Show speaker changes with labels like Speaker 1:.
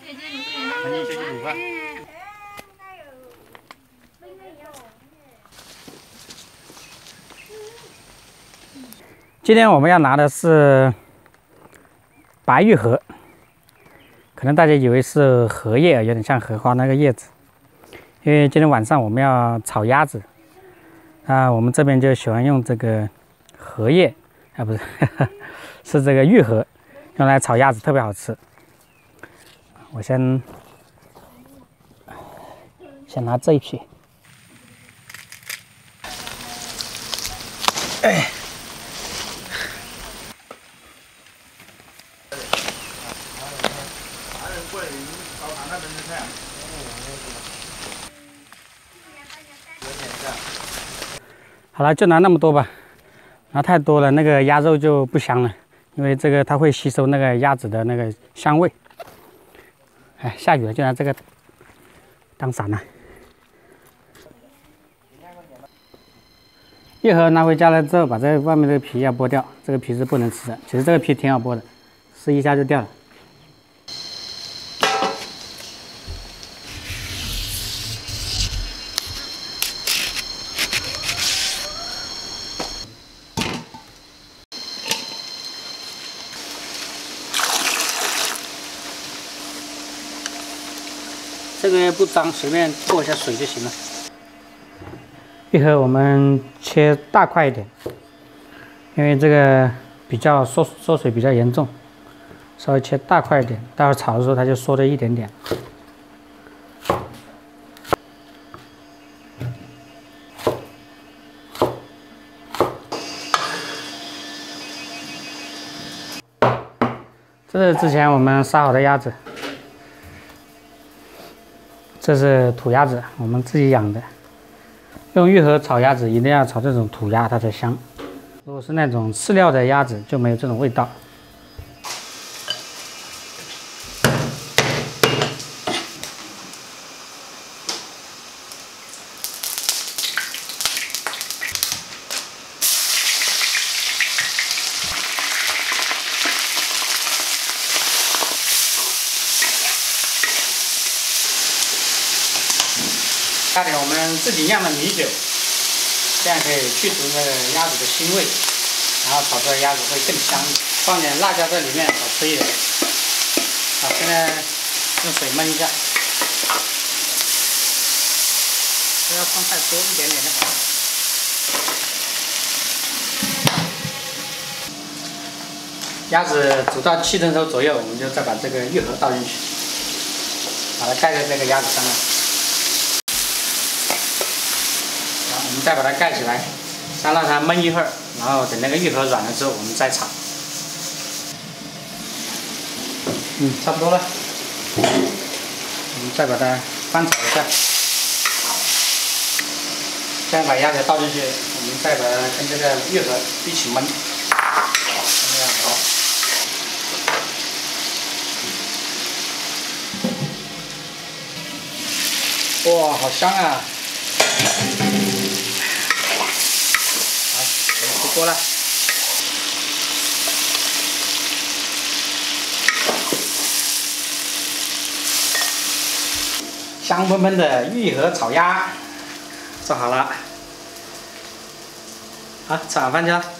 Speaker 1: 赶紧学习煮饭。今天我们要拿的是白玉荷，可能大家以为是荷叶，有点像荷花那个叶子。因为今天晚上我们要炒鸭子，我们这边就喜欢用这个荷叶，不是，是这个玉荷，用来炒鸭子特别好吃。我先拿这一批，哎。 好了，就拿那么多吧，拿太多了，那个鸭肉就不香了，因为这个它会吸收那个鸭子的那个香味。哎，下雨了，就拿这个当伞了。玉荷拿回家了之后，把这外面这个皮要剥掉，这个皮是不能吃的。其实这个皮挺好剥的，撕一下就掉了。 这个不脏，随便过一下水就行了。玉荷我们切大块一点，因为这个比较缩水比较严重，稍微切大块一点，待会炒的时候它就缩了一点点。这是之前我们杀好的鸭子。 这是土鸭子，我们自己养的。用玉荷炒鸭子，一定要炒这种土鸭，它才香。如果是那种饲料的鸭子，就没有这种味道。加点我们自己酿的米酒，这样可以去除那个鸭子的腥味，然后炒出来鸭子会更香。放点辣椒在里面，好吃一点。好，现在用水焖一下，不要放太多，一点点就好了。鸭子煮到7成熟左右，我们就再把这个玉荷倒进去，把它盖在这个鸭子上面。 我们再把它盖起来，再让它焖一会儿，然后等那个玉荷软了之后，我们再炒。差不多了。我们再把它翻炒一下，这样把鸭子倒进去，我们再把它跟这个玉荷一起焖。这样好。哇，好香啊！ 出锅了，香喷喷的玉荷炒鸭做好了，好，吃晚饭去了。